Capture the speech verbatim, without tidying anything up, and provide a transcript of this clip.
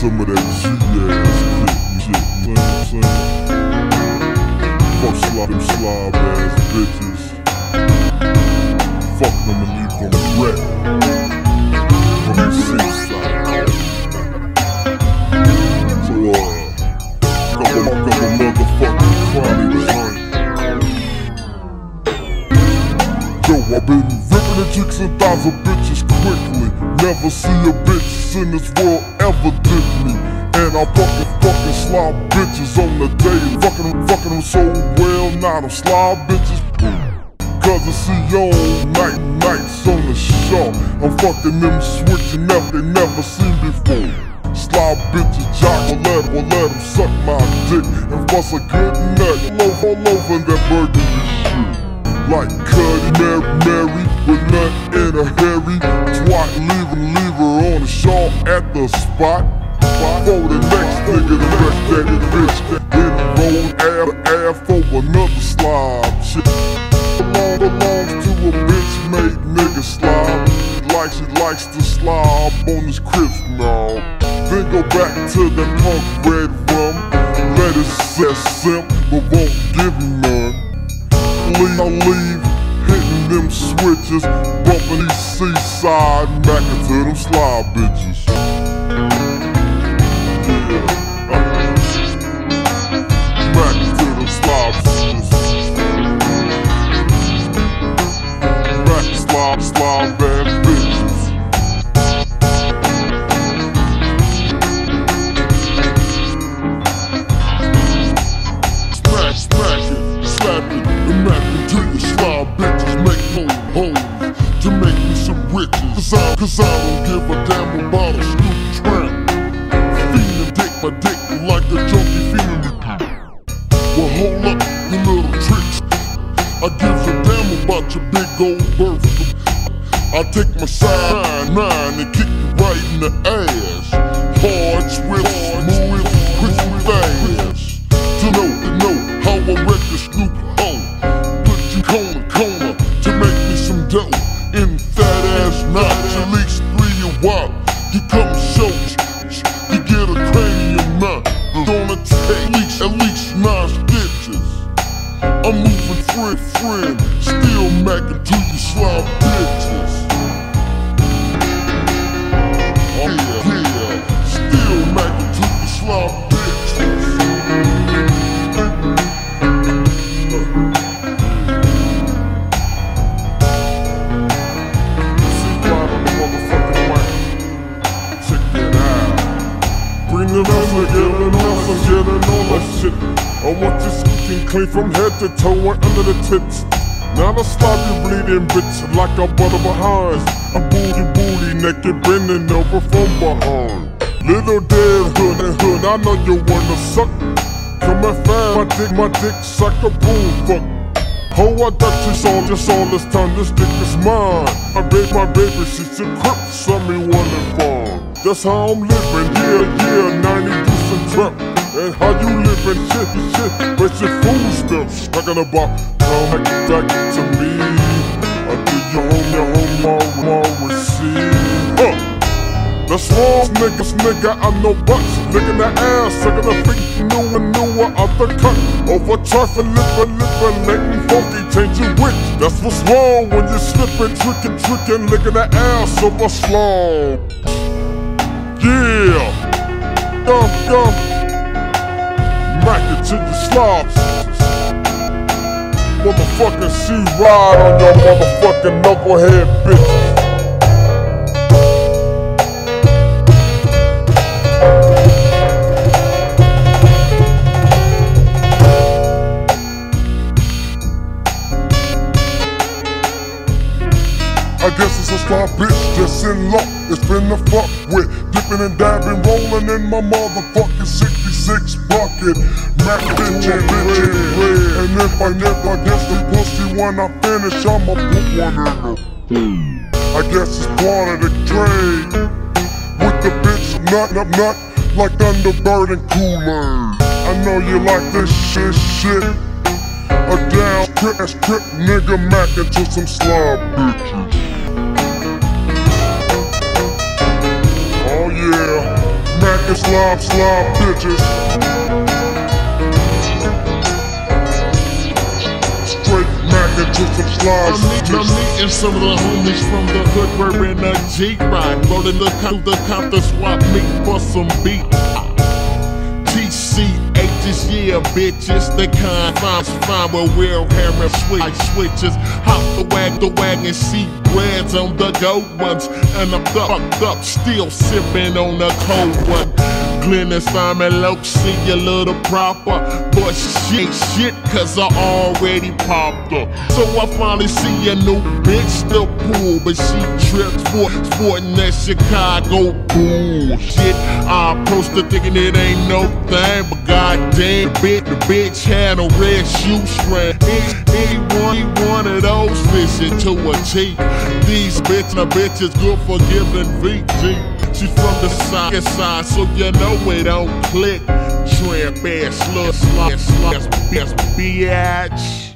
some of that G-ass shit, you know what I'm saying? Fuck slob, them slob ass bitches. Fuck them and leave them wet. From the seaside. So, uh, couple, couple motherfucking chronic joint. Yo, I've been ripping the chicks and thighs of bitches quickly. Never see a bitch in this world ever did me. And I fucking fucking slob bitches on the daily. Fucking them, fucking them so well, now them slob bitches. Cause I see y'all night nights on the shore. I'm fucking them switching up they never seen before. Slob bitches jock, or let, or let them suck my dick and bust a good nut all over, all over that burgundy shit. Like Cuddy, Mary, Mary, with nut in a hurry. Twat, leave her, leave her on the shawl at the spot. For the next nigga to wreck that bitch. Then roll ab, ab for another slob shit. Belong, belongs to a bitch made nigga slob. Like she likes to slob on his crips now. Then go back to that punk red rum. Let it set simp, but won't give him none. Leave, I leave, hitting them switches, bumping these seaside, mackin' to them slob bitches. Yeah, uh, mackin' to them slob bitches. Mackin' slob, slob ass bitches. Smack, smack it, slap it. Imagine to your slob bitches make hoes, hoes to make me some riches. Cause I, cause I don't give a damn about a snoop tramp. Feeling dick by dick like a junkie feeling me. Well hold up, you little tricks. I give a damn about your big old birth. I take my side nine and kick you right in the ass. Hard, swift, smooth, quick, fast. To know, to know how I wreck the snoop hole. Corner, corner, to make me some dough. In fat ass knots, at least three a while. You come show, you get a cranium knot. Gonna take at least, at least nine stitches. I'm moving friend, friend, still macking to you slob bitches. Oh yeah, yeah, still macking to you slob bitches. Bring them out together, now I'm getting on that shit. I want you squeaking clean from head to toe and under the tits. Now I stop you bleeding bitch like a butter behind. A booty booty naked bending over from behind. Little dead hood and hood, I know you wanna suck. Come and find my dick, my dick suck a boom fuck. Oh, I got this all, just all this time, this dick is mine. My baby, my baby, she's a crip, some me wanna farm. That's how I'm living, yeah, yeah, ninety decent trap. And how you living, shit, shit, basic food stuff. Talking about, come back, back to me. I do your home, your home, all, all receive. Huh. That's wrong, niggas, nigga, I know butts. Licking the ass, sucking the feet, newer, newer, uppercut. Over trifling, lippin', lippin', letting funky change your witch. That's what's wrong when you're slipping, tricking, tricking, licking the ass of a slob. Yeah, yum, yum, mack it to your slobs. Motherfucking C-Ride on your motherfucking knucklehead bitches. I guess it's a slob bitch just in luck. It's been a fuck with. Dipping and dabbing, rolling in my motherfucking sixty-six bucket. Mac bitchin', bitchin', red. And if I never get the pussy when I finish, I'ma put one in the I guess it's part of the trade. With the bitch nut, nut, nut, like Thunderbird and Kool-Aid. I know you like this shit, shit. A down, crip, ass crip, nigga mackin' to some slob bitches. Oh yeah, Mac is slime, slime bitches. Straight mackin' to some slime bitches. I'm meeting some of the homies from the hood, wearing a G-Ride, rolling the count, the count, the swap meet for some beat. T C H's, yeah, bitches, the kind finds fine with wheel hammer switch switches. Hop the wag, the wagon, see breads on the gold ones, and I'm fucked up, still sipping on the cold one. Glennis, Simon, Loke, see you little proper, but shit, shit, cause I already popped her. So I finally see a new bitch, the pool, but she trips for sporting that Chicago bullshit. I approached her thinking it ain't no thing, but goddamn, the bitch, the bitch had a red shoestring. He, he, one, he one of those fishing to a T. These bitch, the bitch is good for giving V G. She's from the side, side, so you know it don't click. Tramp ass, slut, slut, slut, bitch.